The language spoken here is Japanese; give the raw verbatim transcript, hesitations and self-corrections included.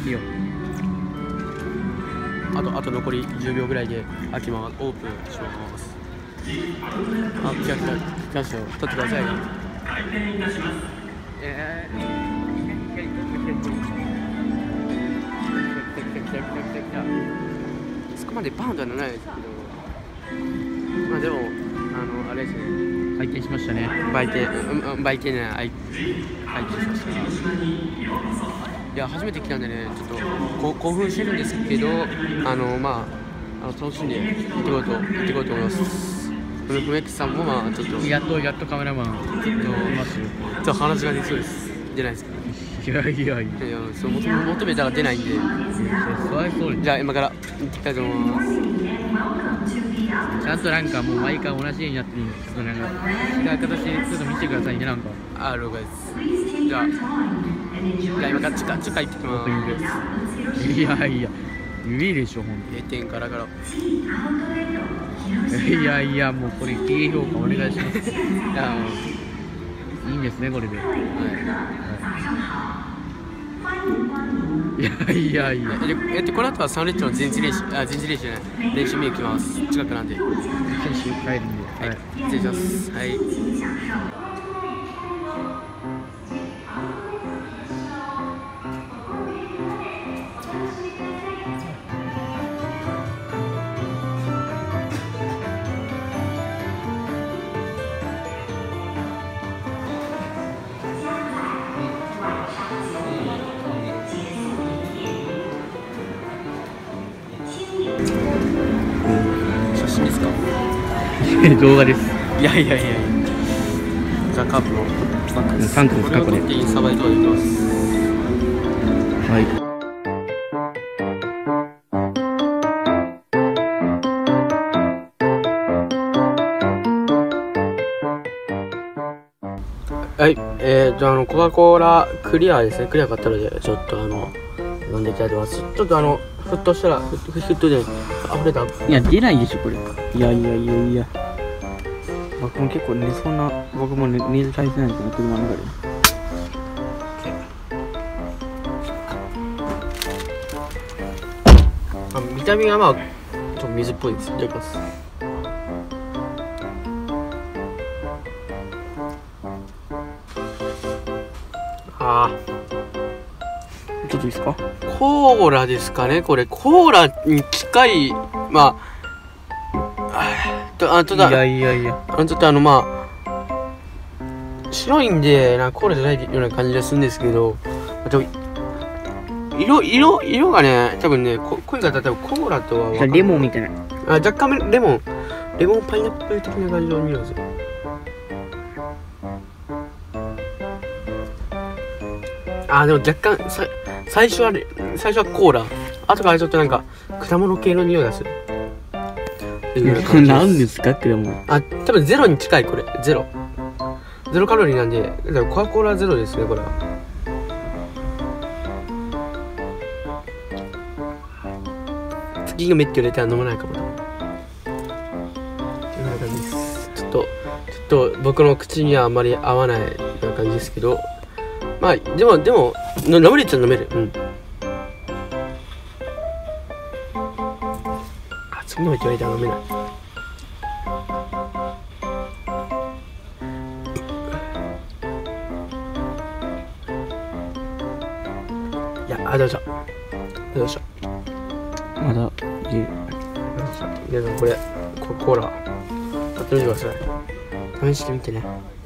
いいよ。 あとあと残りじゅうびょうぐらいで開きます。オープンします。あ、来た来た来ましたよ。取ってください。えー、そこまでバーンとはならないですけど、まあでもあのあれですね。 回転しましたね。 売店、うん、売店ね、愛愛知しました。いや初めて来たんでね、ちょっとこ興奮してるんですけど、あのまああの楽しんで行ってこようと行ってこようと思います。フメックさんもまあちょっとやっとやっとカメラマンちょっとますよ。 ちょっと話が出そうです。出ないですか。 いやいやいや。 いやそう求め求めたら出ないんで。 そりゃそうに。 じゃあ今から行ってきたいと思います。 ちゃんとなんかもう毎回同じようになってるんですけど、なんか違う形でちょっと見せてくださいね、なんか。 あ、了解です。じゃあ、じゃあ今から地下地下行ってきます。 いやいや、指いでしょ、ほんと。 閉店からから。 いやいや、もうこれ低評価お願いします。いや、いいんですね、これで。はい。いやいやいや。 えっとこの後はサンレッチの前日練習、あ前日練習じゃない、練習見に行きます。近くなんで。 選手帰るんで。 はい。失礼します。はい。写真ですか？ 動画です。 いやいやいやいや。ザ・カープのサンクですか、これ。 これを取ってインスタ映えとかできます。 はい。 はい、えーとあのコカ・コーラクリアですね。クリア買ったのでちょっとあの飲んでいきたいと思います。ちょっとあの沸騰したら沸騰で溢れた。 いや出ないでしょこれ。いやいやいやいや。僕も結構寝そうな、僕も寝寝る体勢なんですよね、車の中で。 あ、見た目がまあちょっと水っぽいです。いただきます。ああ、 ちょっといいですか？ コーラですかね。これコーラに近い、まああとあとだいやいやいや。 あのちょっとあのまあ白いんでなんかコーラじゃないような感じがするんですけど、でも色色色がね多分ねこ濃い方多分コーラとは分かんない。 レモンみたいな。 あ、若干レモンレモンパイナップル的な感じの匂いですよ。あ、でも若干さ最初は最初はコーラ、後からちょっとなんか果物系の匂いがする。 何ですかこれも。 あ、多分ゼロに近い。これゼロゼロカロリーなんで、だからコカ・コーラゼロですねこれは。次がメット入れたら飲まないかも。こんな感じです。ちょっとちょっと僕の口にはあんまり合わないような感じですけど、まあでもでも飲めるっちゃ飲める。うん。あ、次のメット入れたら飲めない。いや、あ、どうぞどうぞ。 まだいい。 皆さんこれコカ・コーラ買ってみてください。試してみてね。